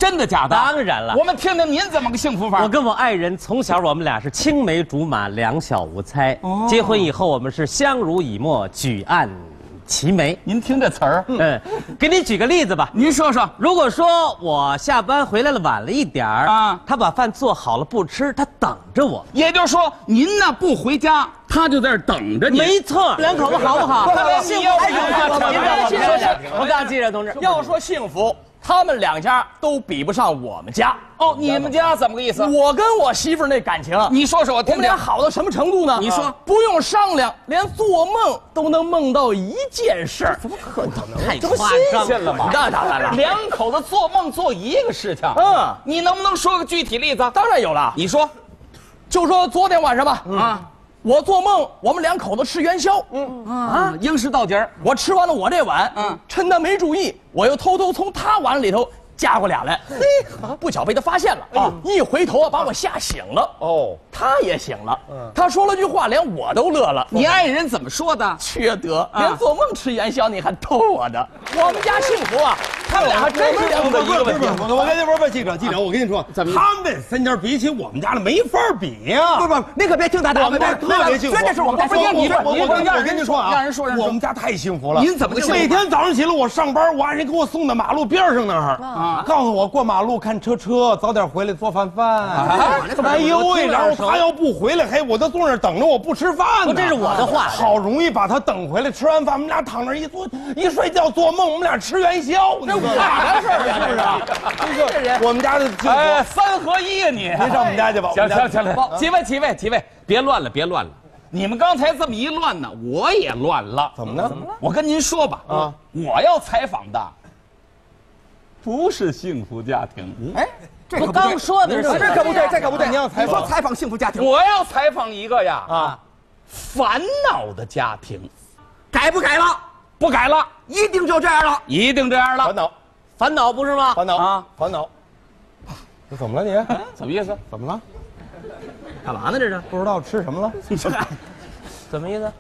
真的假的？ 当然了， 我们听听您怎么个幸福法。 我跟我爱人从小我们俩是青梅竹马，两小无猜。哦、结婚以后我们是相濡以沫，举案齐眉。 您听这词儿， 嗯，给你举个例子吧。 您说说， 如果说我下班回来了晚了一点儿啊， 他把饭做好了不吃，他等着我。 也就是说，您呢不回家，他就在这儿等着你。 没错，两口子好不好？ 幸福太幸福了。 我告诉记者同志， 要说幸福，他们两家都比不上我们家。 哦，你们家怎么个意思？ 我跟我媳妇那感情， 你说说我听听。 我们俩好到什么程度呢？ 你说， 不用商量，连做梦都能梦到一件事儿。怎么可能？ 太夸张了吧？ 那当然了， 两口子做梦做一个事情。 嗯， 你能不能说个具体例子？ 当然有了。 你说， 就说昨天晚上吧。 啊。 我做梦，我们两口子吃元宵， 嗯啊，应时到节儿。 我吃完了我这碗， 嗯， 趁他没注意，我又偷偷从他碗里头夹过俩来，嘿，不巧被他发现了啊！一回头啊，把我吓醒了。哦，他也醒了，他说了句话，连我都乐了。 你爱人怎么说的？ 缺德，连做梦吃元宵你还偷我的。我们家幸福啊！他们俩还真是两个一个问题。 我我跟你不是记者记者，我跟你说，怎么他们这三家比起我们家的没法比呀！ 不不，你可别听他的， 我们家特别幸福， 绝对是我们家幸福。 你我我我我跟你说啊， 让人说， 我们家太幸福了。 您怎么个幸福？ 每天早上起来我上班，我爱人给我送到马路边上那儿啊，告诉我过马路看车车，早点回来做饭饭。哎呦喂，然后他要不回来，嘿，我就坐那儿等着，我不吃饭呢。 这是我的话， 好容易把他等回来，吃完饭我们俩躺那儿一坐一睡觉做梦，我们俩吃元宵。 这我的事儿。 是不是啊？这个我们家的哎，三合一呀你！ 您上我们家去吧。 行行行了，几位几位几位，别乱了别乱了！你们刚才这么一乱呢，我也乱了。 怎么呢？ 我跟您说吧，啊，我要采访的不是幸福家庭。 哎，这可不刚说的是， 这可不对，这可不对。 你要采访， 说采访幸福家庭， 我要采访一个呀啊，烦恼的家庭， 改不改了？ 不改了， 一定就这样了， 一定这样了。 烦恼。 烦恼不是吗？ 烦恼啊， 烦恼。这怎么了你？ 什么意思？ 怎么了？ 干嘛呢？这是不知道吃什么了？ 怎么意思？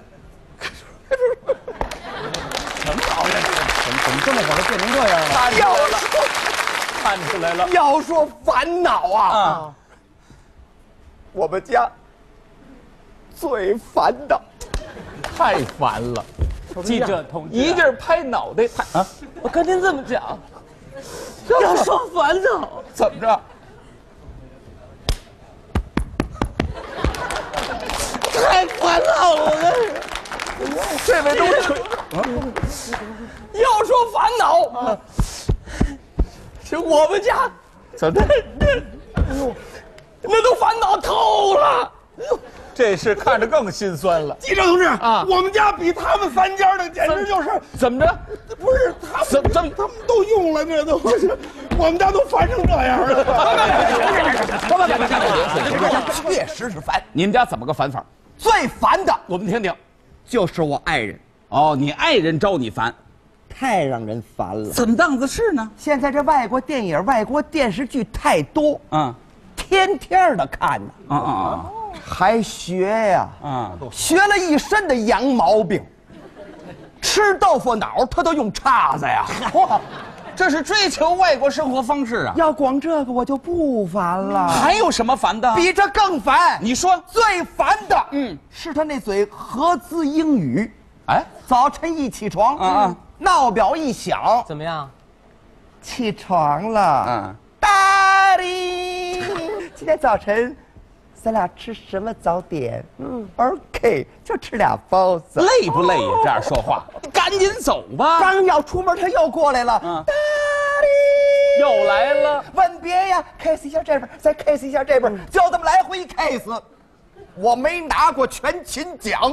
什么毛病？怎么怎么这么早就变成这样了？ 要了， 看出来了。 要说烦恼啊， 啊我们家最烦的， 太烦了。 记者同志， 一劲儿拍脑袋，拍啊！ 我跟您这么讲，要说烦恼， 怎么着？ 太烦恼了，我这位都是。 要说烦恼，是我们家怎么？ 那都烦恼透了。 这事看着更心酸了。 记者同志啊，我们家比他们三家的简直就是怎么着？ 不是他们怎怎他们都用了，这都是我们家都烦成这样了。 确实是烦。 你们家怎么个烦法？ 最烦的我们听听。 就是我爱人， 哦，你爱人招你烦， 太让人烦了。 怎么档子事呢？ 现在这外国电影、外国电视剧太多， 嗯， 天天的看呢， 啊啊啊， 还学呀， 啊， 学了一身的洋毛病。吃豆腐脑他都用叉子呀！ 哇，这是追求外国生活方式啊！ 要光这个我就不烦了， 还有什么烦的？ 比这更烦。 你说最烦的， 嗯， 是他那嘴合资英语。 哎， 早晨一起床， 啊啊， 闹表一响， 怎么样？ 起床了。 嗯， 大力，今天早晨咱俩吃什么早点？嗯 ，OK， 就吃俩包子。 累不累呀？这样说话，赶紧走吧。 刚要出门，他又过来了。 嗯， 大力又来了。 吻别呀 ，kiss 一下这边，再 kiss 一下这边，就这么来回 kiss。我没拿过全勤奖。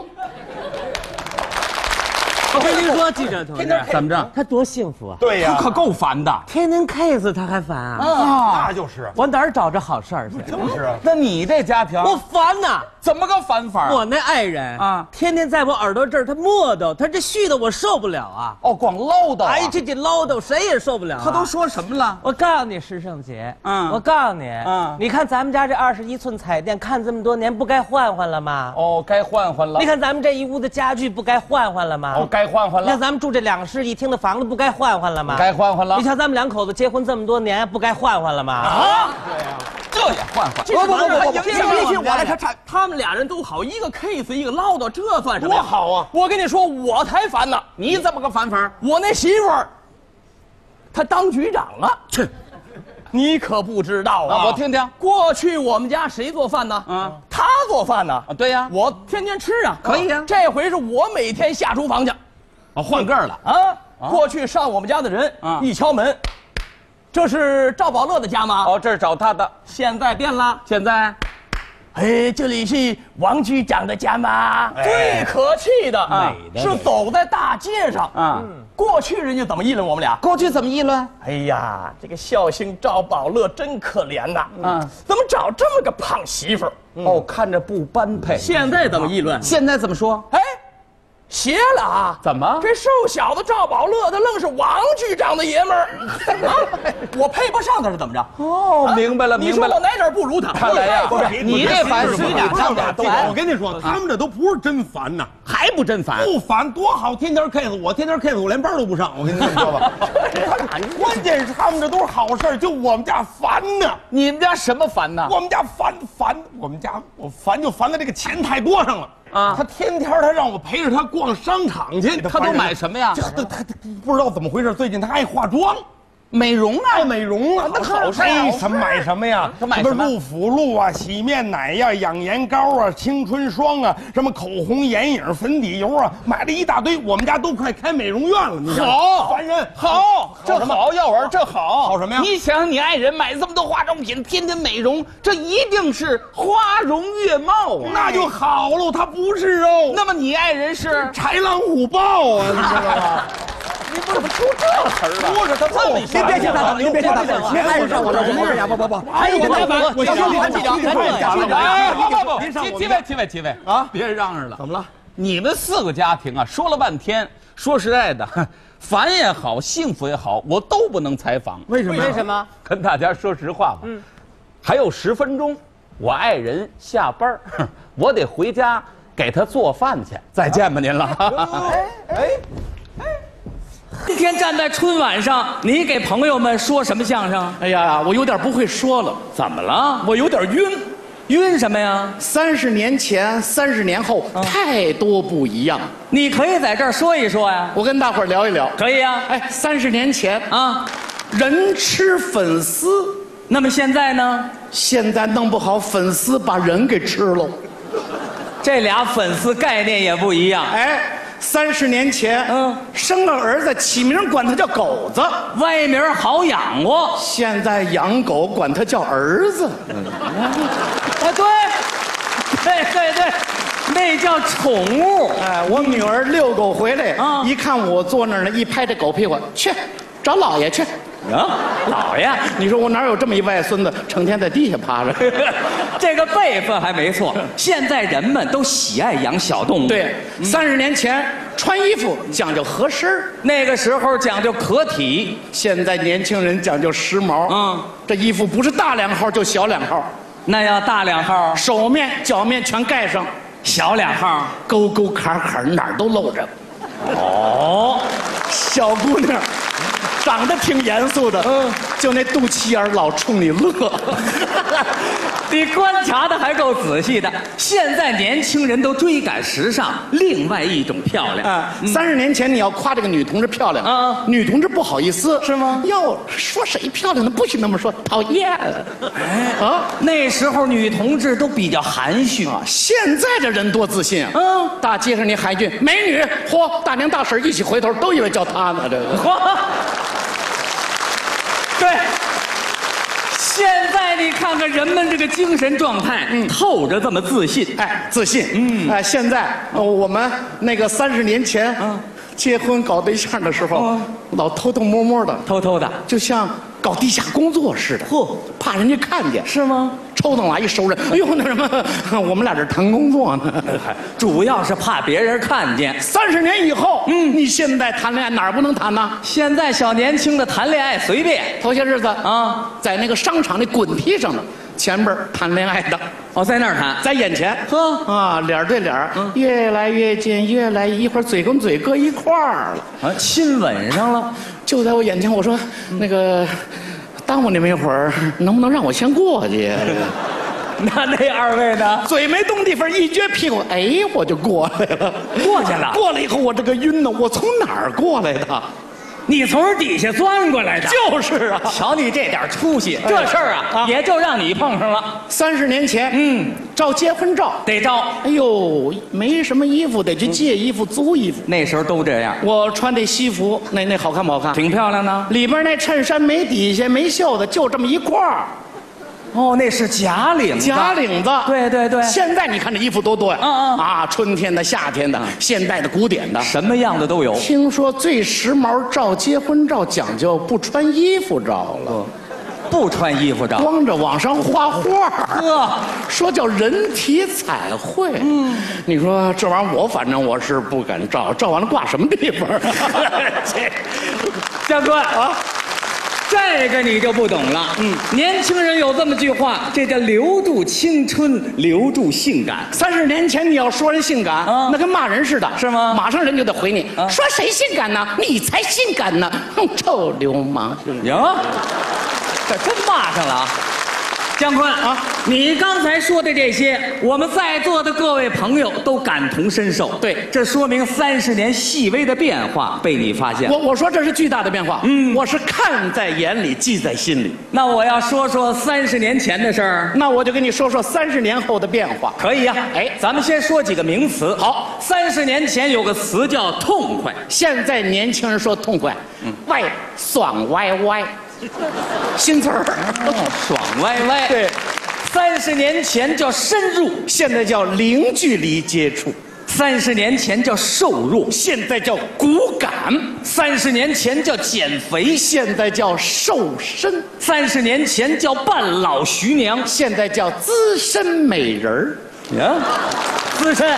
我跟您说，记者同志， 怎么着？ 他多幸福啊！ 对呀， 可够烦的。 天天 kiss 他还烦啊？ 啊，那就是我哪儿找这好事儿去？ 就是啊。 那你这家庭， 我烦呐！ 怎么个反法？ 我那爱人啊，天天在我耳朵这儿他磨叨，他这絮的我受不了啊！ 哦，光唠叨、啊。 哎，这这唠叨谁也受不了、啊。 他都说什么了？ 我告诉你，石胜杰， 嗯， 我告诉你， 嗯， 你看咱们家这二十一寸彩电，看这么多年，不该换换了吗？ 哦，该换换了。 你看咱们这一屋的家具，不该换换了吗？ 哦，该换换了。 你看咱们住这两室一厅的房子，不该换换了吗？ 该换换了。 你瞧咱们两口子结婚这么多年，不该换换了吗？ 啊，对呀、啊，这也换换。 不不不不不，必须我来看，他们俩人都好，一个 case 一个唠叨，这算什么？ 多好啊！ 我跟你说，我才烦呢。 你怎么个烦法？ 我那媳妇儿，她当局长了。 去， 你可不知道啊！ 我听听。 过去我们家谁做饭呢？嗯，她做饭呢。 啊，对呀， 我天天吃啊。 可以呀。 这回是我每天下厨房去。 哦，换个了啊！过去上我们家的人，一敲门。这是赵宝乐的家吗？ 哦，这是找他的。 现在变了， 现在， 哎，这里是王局长的家吗？哎、最可气的啊，是走在大街上啊。嗯、过去人家怎么议论我们俩？ 过去怎么议论？ 哎呀，这个孝兴赵宝乐真可怜呐！啊，怎么找这么个胖媳妇儿？ 嗯、哦，看着不般配。 现在怎么议论？ 现在怎么说？ 哎。邪了啊！ 怎么？ 这瘦小的赵宝乐，他愣是王局长的爷们儿啊！我配不上他是怎么着？ 哦，明白了，明白了。 你说我哪点不如他？ 看来呀，你这烦是不是？ 他们俩都烦。我跟你说，他们这都不是真烦呐， 还不真烦？ 不烦多好，天天 case， 我天天 case， 我连班都不上。我跟你说吧，关键是他们这都是好事，就我们家烦呢。 你们家什么烦呢？ 我们家烦烦，我们家我烦就烦在这个钱太多上了。啊，他天天他让我陪着他逛商场去， 他都买什么呀？ 他他他不知道怎么回事，最近他爱化妆， 美容啊， 美容啊， 那好事啊！什么买什么呀？ 他买什么？ 露肤露啊，洗面奶呀，养颜膏啊，青春霜啊，什么口红、眼影、粉底油啊，买了一大堆。我们家都快开美容院了，你好烦人， 好，这好耀文，这好， 好什么呀？ 你想想，你爱人买这么多化妆品，天天美容，这一定是花容月貌啊！ 那就好喽，他不是哦。 那么你爱人是豺狼虎豹啊，你知道吗？ 你怎么出这词儿了？ 不是他这么， 您别嫌他脏，您别嫌他脏，您爱上我了，我呀，不不不， 还有我烦， 我先谈几讲， 哎，不不不，几几位几位几位啊，别嚷嚷了， 怎么了？ 你们四个家庭啊，说了半天，说实在的，烦也好，幸福也好，我都不能采访。 为什么？ 为什么？ 跟大家说实话吧，嗯，还有十分钟，我爱人下班，我得回家给他做饭去。再见吧您了。哎哎。 今天站在春晚上，你给朋友们说什么相声？ 哎呀，我有点不会说了。 怎么了？ 我有点晕。 晕什么呀？ 三十年前，三十年后，啊、太多不一样。 你可以在这儿说一说呀。 我跟大伙儿聊一聊。 可以啊。 哎，三十年前啊，人吃粉丝。 那么现在呢？ 现在弄不好粉丝把人给吃了。 这俩粉丝概念也不一样。 哎。三十年前，嗯，生个儿子起名管他叫狗子， 外名好养活。 现在养狗管他叫儿子。 啊，对，对对对，那叫宠物。 哎，我女儿遛狗回来，啊，一看我坐那儿呢，一拍这狗屁股，去找老爷去。 啊，老爷， 你说我哪有这么一外孙子，成天在地下趴着？ 这个辈分还没错。现在人们都喜爱养小动物。 对，三十年前穿衣服讲究合身， 那个时候讲究可体。 现在年轻人讲究时髦。嗯，这衣服不是大两号就小两号， 那要大两号， 手面脚面全盖上； 小两号， 沟沟坎坎哪儿都露着。哦，小姑娘。长得挺严肃的，嗯，就那肚脐眼老冲你乐。 你观察的还够仔细的。现在年轻人都追赶时尚，另外一种漂亮。 啊，三十年前你要夸这个女同志漂亮，啊，女同志不好意思， 是吗？ 要说谁漂亮的，不许那么说，讨厌。 哎啊，那时候女同志都比较含蓄啊， 现在这人多自信啊！嗯，大街上你喊一句美女，嚯，大娘大婶一起回头，都以为叫她呢。这个。 对，现在你看看人们这个精神状态，嗯，透着这么自信， 哎，自信，嗯，哎，现在我们那个三十年前，嗯，结婚搞对象的时候，嗯，老偷偷摸摸的， 偷偷的， 就像搞地下工作似的，嚯，怕人家看见， 是吗？ 抽头等来一熟人，哎呦，那什么，我们俩这谈工作呢， 主要是怕别人看见。 三十年以后，嗯，你现在谈恋爱哪儿不能谈呢？ 现在小年轻的谈恋爱随便。 头些日子啊，在那个商场的滚梯上呢，前边谈恋爱的。 哦，在那儿谈， 在眼前，呵啊，脸对脸，嗯，越来越近，越来一会儿嘴跟嘴搁一块儿了， 啊，亲吻上了， 就在我眼前。我说，那个，耽误你们一会儿，能不能让我先过去？ 那那二位呢？ 嘴没动地方，一撅屁股，哎，我就过来了， 过去了。 过来以后，我这个晕呢，我从哪儿过来的？ 你从底下钻过来的， 就是啊！ 瞧你这点出息，这事儿啊，啊也就让你碰上了。 三十年前，嗯，照结婚照得照。 哎呦，没什么衣服，得去借衣服、租衣服。 那时候都这样。 我穿这西服，那那好看不好看？ 挺漂亮的。 里边那衬衫没底下、没袖子，就这么一块儿。 哦，那是假领子， 假领子， 对对对。 现在你看这衣服多多呀， 嗯嗯啊，春天的、夏天的，现代的、古典的， 什么样的都有。 听说最时髦照结婚照讲究不穿衣服照了， 不穿衣服照， 光着往上画画， 呵， 说叫人体彩绘。嗯，你说这玩意儿，我反正我是不敢照，照完了挂什么地方？ 教官啊。这个你就不懂了，嗯，年轻人有这么句话，这叫留住青春，留住性感。 三十年前你要说人性感，啊、那跟骂人似的， 是吗？ 马上人就得回你，啊、说谁性感呢？你才性感呢！哼，臭流氓！ 哟，这真骂上了啊！姜昆啊，你刚才说的这些，我们在座的各位朋友都感同身受。 对， 这说明三十年细微的变化被你发现。 我我说这是巨大的变化，嗯，我是看在眼里，记在心里。 那我要说说三十年前的事儿， 那我就跟你说说三十年后的变化。 可以呀、啊，哎，咱们先说几个名词。 好， 三十年前有个词叫痛快， 现在年轻人说痛快，嗯，歪爽歪歪。新词儿， 哦，爽歪歪。 对， 三十年前叫深入， 现在叫零距离接触； 三十年前叫瘦弱， 现在叫骨感； 三十年前叫减肥， 现在叫瘦身； 三十年前叫半老徐娘， 现在叫资深美人儿。 呀，资深。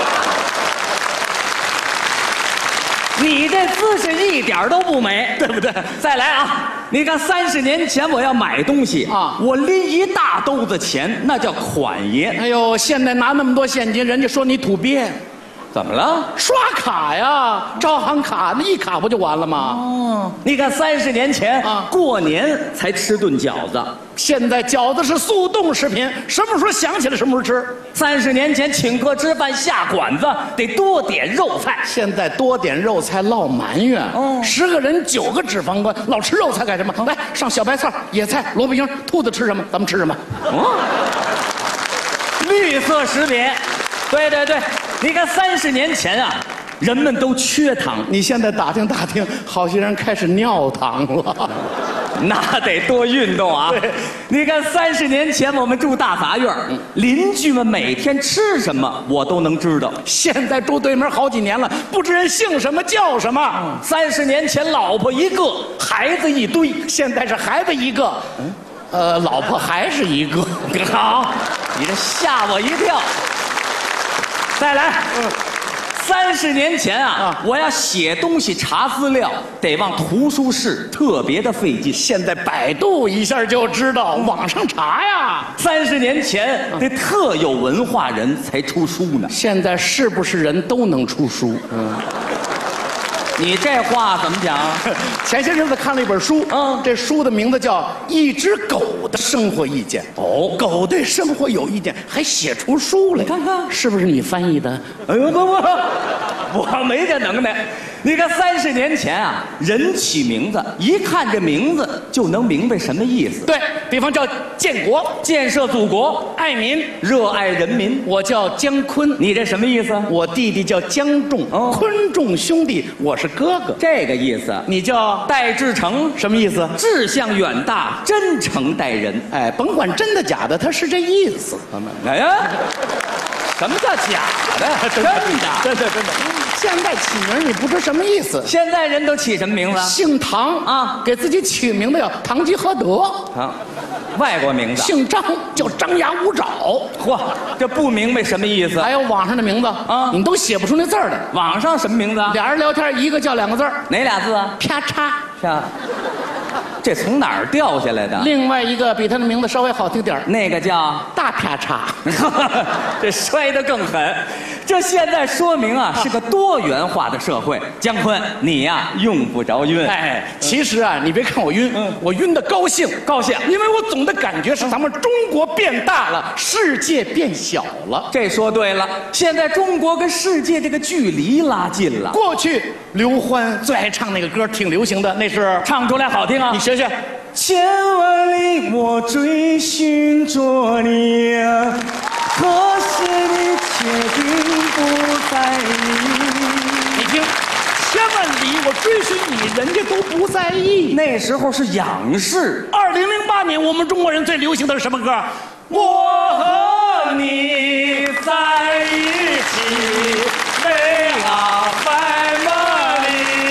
你这姿势一点都不美， 对不对？ 再来啊！你看，三十年前我要买东西啊，我拎一大兜子钱，那叫款爷。 哎呦，现在拿那么多现金，人家说你土鳖。 怎么了？ 刷卡呀，招行卡，那一卡不就完了吗？ 哦，你看三十年前啊，过年才吃顿饺子， 现在饺子是速冻食品，什么时候想起来什么时候吃。 三十年前请客吃饭下馆子得多点肉菜， 现在多点肉菜落埋怨。哦，十个人九个脂肪肝，老吃肉菜干什么？来上小白菜、野菜、萝卜缨，兔子吃什么，咱们吃什么。哦， 绿色食品，对对对。你看，三十年前啊，人们都缺糖。 你现在打听打听，好些人开始尿糖了， 那得多运动啊！你看，三十年前我们住大杂院，邻居们每天吃什么我都能知道。 现在住对门好几年了，不知人姓什么叫什么。 三十年前老婆一个，孩子一堆， 现在是孩子一个，嗯，呃，老婆还是一个。 好，你这吓我一跳。再来，嗯，三十年前啊，啊我要写东西查资料，得往图书室，特别的费劲。 现在百度一下就知道，网上查呀。 三十年前得特有文化人才出书呢， 现在是不是人都能出书？嗯。 你这话怎么讲？ 前些日子看了一本书，嗯，这书的名字叫《一只狗的生活意见》。哦，狗对生活有意见，还写出书来， 看看是不是你翻译的？ 哎呦不不，我没这能耐。你看三十年前啊，人起名字，一看这名字就能明白什么意思。 对，比方叫建国， 建设祖国， 爱民， 热爱人民。 我叫姜昆， 你这什么意思？ 我弟弟叫姜仲，哦、昆仲兄弟，我是哥哥， 这个意思。 你叫戴志诚， 什么意思？ 志向远大，真诚待人。 哎，甭管真的假的，他是这意思。 哎呀，什么叫假的？真的， 真的，真的。 现在起名你不知什么意思？ 现在人都起什么名字？ 姓唐啊，给自己起名字叫堂吉诃德。 啊，外国名字。 姓张叫张牙舞爪。 嚯，这不明白什么意思？ 还有网上的名字啊，你都写不出那字儿来。 网上什么名字？ 俩人聊天，一个叫两个字儿， 哪俩字啊？ 啪嚓。 啪。这从哪儿掉下来的？ 另外一个比他的名字稍微好听点， 那个叫大啪嚓。 这摔得更狠。这现在说明啊是个多元化的社会。姜昆，你呀、啊、用不着晕。 哎，其实啊，你别看我晕，嗯、我晕的高兴， 高兴， 因为我总的感觉是咱们中国变大了，世界变小了。 这说对了，现在中国跟世界这个距离拉近了。 过去刘欢最爱唱那个歌，挺流行的，那是唱出来好听啊， 你学学。 千万里我追寻着你啊，可是你却并不在意。 你听，千万里我追寻你，人家都不在意。 那时候是仰视。 二零零八年，我们中国人最流行的是什么歌？ 我和你在一起，为啊family。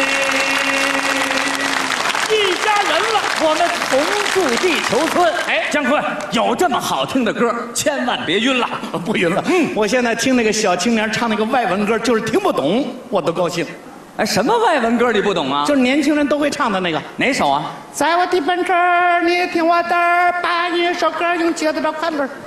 一家人了， 我们同住地球村。哎，姜昆，有这么好听的歌，千万别晕了。 不晕了。嗯，我现在听那个小青年唱那个外文歌，就是听不懂，我都高兴。 哎，什么外文歌你不懂啊？ 就是年轻人都会唱的那个， 哪首啊？ 在我的奔驰，你听我的，把一首歌用节奏的快乐。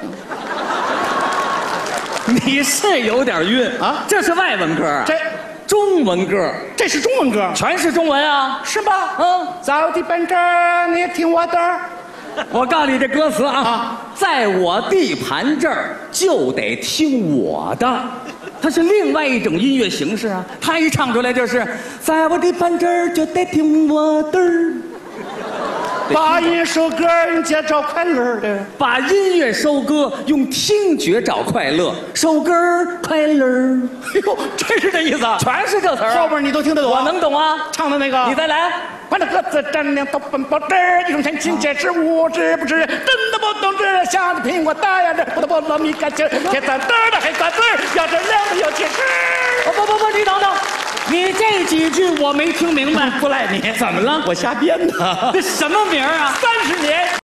你是有点晕啊？这是外文歌啊？ 这。 中文歌， 这是中文歌， 全是中文啊， 是吧？嗯，在我的奔驰，你听我的。 我告诉你这歌词啊，啊在我地盘这儿就得听我的，它是另外一种音乐形式啊。他一唱出来就是在我地盘这儿就得听我的。 把一首歌用节奏快乐的， 把音乐收割用听觉找快乐，收歌快乐。 哎呦，真是这意思啊！ 全是这词儿、啊， 后边你都听得懂、 啊，我能懂啊。 唱的那个， 你再来。 把那鸽子站亮都奔跑，这一种神情解释无知不知，真的不懂这下的苹果大呀，这不得不老米干劲儿，铁三的的黑瓜子儿，要这亮的有解释。 不不不不，你等等。你这几句我没听明白， 不赖你， 怎么了？ 我瞎编的。 这什么名儿啊？ 三十年。